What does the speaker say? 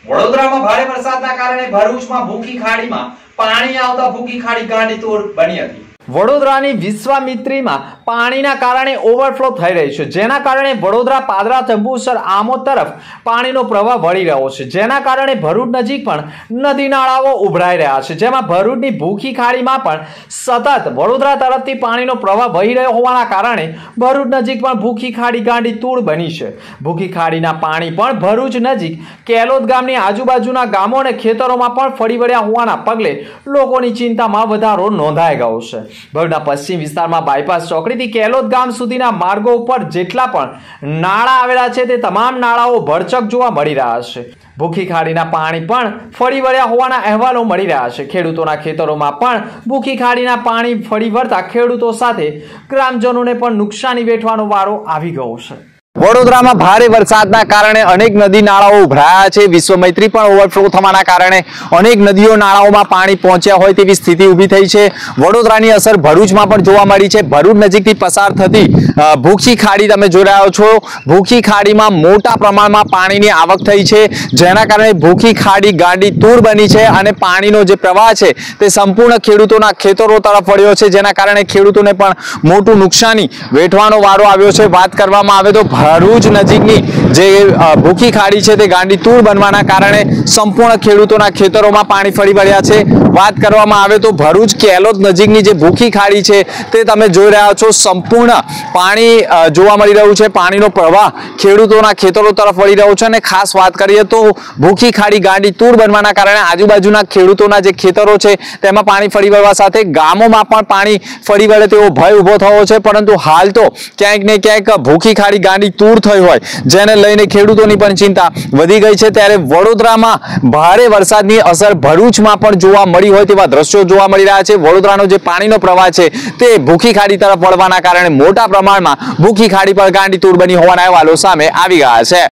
વડોદરામાં ભારે વરસાદના કારણે ભરૂચમાં ભૂખી ખાડીમાં પાણી આવતા ભૂખી ખાડી ગાંડીતુર બની હતી। વડોદરાની વિશ્વામિત્રીમાં પાણીના કારણે ઓવરફ્લો થઈ રહી છે, જેના કારણે વડોદરા પાદરા જંબુસર આમોદ તરફ પાણીનો પ્રવાહ વળી રહ્યો છે, જેના કારણે ભરૂચ નજીક પણ નદી નાળાઓ ઉભરાઈ રહ્યા છે, જેમાં ભરૂચની ભૂખી ખાડીમાં પણ સતત વડોદરા તરફથી પાણીનો પ્રવાહ વહી રહ્યો હોવાના કારણે ભરૂચ નજીક પણ ભૂખી ખાડી ગાંડીતુર બની છે। ભૂખી ખાડીના પાણી પણ ભરૂચ નજીક કેલોદ ગામની આજુબાજુના ગામો અને ખેતરોમાં પણ ફરી વળ્યા હોવાના પગલે લોકોની ચિંતામાં વધારો નોંધાઈ ગયો છે। ભરૂચના પશ્ચિમ વિસ્તારમાં બાયપાસ ચોકડીથી કેલોદ ગામ સુધીના માર્ગો ઉપર જેટલા પણ નાળા આવેલા છે તે તમામ નાળાઓ ભરચક જોવા મળી રહ્યા છે। ભૂખી ખાડીના પાણી પણ ફરી વળ્યા હોવાના અહેવાલો મળી રહ્યા છે। ખેડૂતોના ખેતરોમાં પણ ભૂખી ખાડીના પાણી ફરી વળતા ખેડૂતો સાથે ગ્રામજનોને પણ નુકસાની વેઠવાનો વારો આવી ગયો છે। વડોદરામાં ભારે વરસાદના કારણે અનેક નદી નાળાઓ ઉભરાયા છે। વિશ્વમૈત્રી પણ ઓવરફ્લો થવાના કારણે અનેક નદીઓ નાળાઓમાં પાણી પહોંચ્યા હોય તેવી સ્થિતિ ઊભી થઈ છે। વડોદરાની અસર ભરૂચમાં પણ જોવા મળી છે। ભરૂચ નજીકથી પસાર થતી ભૂખી ખાડી તમે જોઈ રહ્યા છો। ભૂખી ખાડીમાં મોટા પ્રમાણમાં પાણીની આવક થઈ છે, જેના કારણે ભૂખી ખાડી ગાંડીતુર બની છે અને પાણીનો જે પ્રવાહ છે તે સંપૂર્ણ ખેડૂતોના ખેતરો તરફ વળ્યો છે, જેના કારણે ખેડૂતોને પણ મોટું નુકસાની વેઠવાનો વારો આવ્યો છે। વાત કરવામાં આવે તો ભરૂચ નજીકની જે ભૂખી ખાડી છે તે ગાંડીતુર બનવાના કારણે સંપૂર્ણ ખેડૂતોના ખેતરોમાં પાણી ફરી વળ્યા છે। વાત કરવામાં આવે તો ભરૂચ કેલોદ નજીકની જે ભૂખી ખાડી છે તે તમે જોઈ રહ્યા છો, સંપૂર્ણ પાણી જોવા મળી રહ્યું છે। પાણીનો પ્રવાહ ખેડૂતોના ખેતરો તરફ વળી રહ્યો છે અને ખાસ વાત કરીએ તો ભૂખી ખાડી ગાંડીતુર બનવાના કારણે આજુબાજુના ખેડૂતોના જે ખેતરો છે તેમાં પાણી ફરી વળવા સાથે ગામોમાં પણ પાણી ફરી વળે તેવો ભય ઉભો થયો છે, પરંતુ હાલ તો ક્યાંક ને ક્યાંક ભૂખી ખાડી ગાંડી તૂર થઈ હોય જેને લઈને ખેડૂતોની પણ ચિંતા વધી ગઈ છે। ત્યારે વડોદરામાં ભારે વરસાદની અસર ભરૂચમાં પણ જોવા મળી હોય તેવા દ્રશ્યો જોવા મળી રહ્યા છે। વડોદરાનો જે પાણીનો પ્રવાહ છે તે ભૂખી ખાડી તરફ વળવાના કારણે મોટા પ્રમાણમાં ભૂખી ખાડી પર ગાંડીતુર બની હોવાના અહેવાલો સામે આવી ગયા છે।